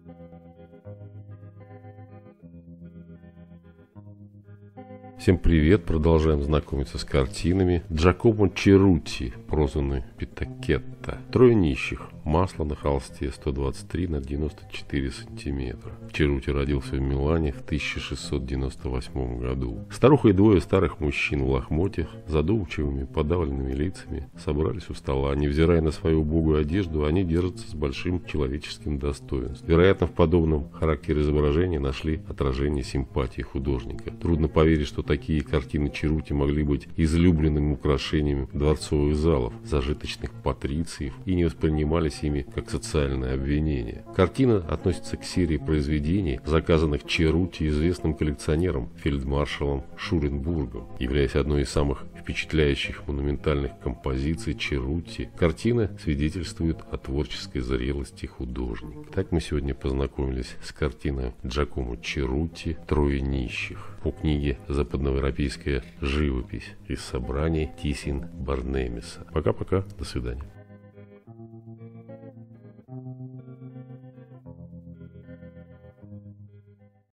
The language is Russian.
Всем привет! Продолжаем знакомиться с картинами. Джакомо Черути, прозванный Питакетта. Трое нищих. Масло на холсте 123 на 94 сантиметра. Черути родился в Милане в 1698 году. Старуха и двое старых мужчин в лохмотьях, задумчивыми, подавленными лицами, собрались у стола. Невзирая на свою убогую одежду, они держатся с большим человеческим достоинством. Вероятно, в подобном характере изображения нашли отражение симпатии художника. Трудно поверить, что такие картины Черути могли быть излюбленными украшениями дворцовых залов, зажиточных патрициев и не воспринимались ими как социальное обвинение. Картина относится к серии произведений, заказанных Черути известным коллекционером, фельдмаршалом Шуленбургом. Являясь одной из самых впечатляющих монументальных композиций Черути, картина свидетельствует о творческой зрелости художника. Так мы сегодня познакомились с картиной Джакомо Черути «Трое нищих» по книге «Западноевропейская живопись» из собраний Тисин Барнемиса. Пока-пока, до свидания.